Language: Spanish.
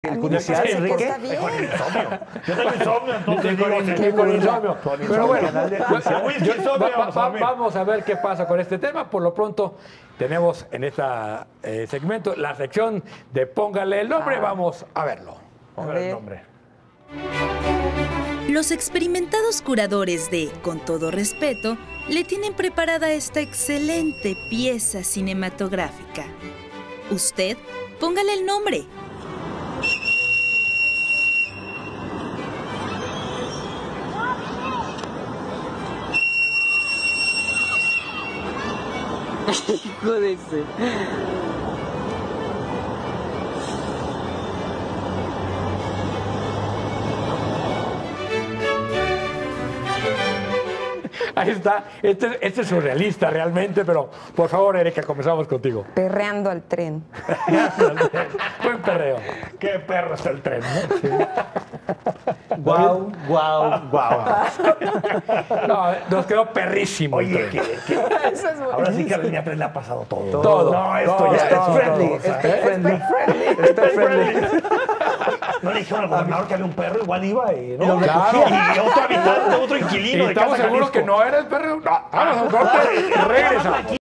El judicial, Enrique. Está bien. Con insomnio. Yo tengo insomnio, entonces Con insomnio. Pero bueno, vamos a ver qué pasa con este tema. Por lo pronto, tenemos en este segmento la sección de Póngale el nombre. Vamos a verlo. Póngale el nombre. Los experimentados curadores de Con todo respeto le tienen preparada esta excelente pieza cinematográfica. Usted, póngale el nombre. Jódese. Ahí está. Este es surrealista realmente, pero por favor, Erika, comenzamos contigo. Perreando al tren. Buen perreo. Qué perro está el tren, ¿no? Guau, guau, guau. No, nos quedó perrísimo. Oye, Eso es ahora sí que a Línea 3 le ha pasado todo. Todo. No, esto Todo, ya todo, es friendly. todo. Es Pet friendly. Es pet friendly. No le dijeron al gobernador que había un perro, igual iba y no. Claro. Y otro habitante, otro Y inquilino de estamos Casa seguros Jalisco. que no era el perro. No, vamos a un corte y regresamos.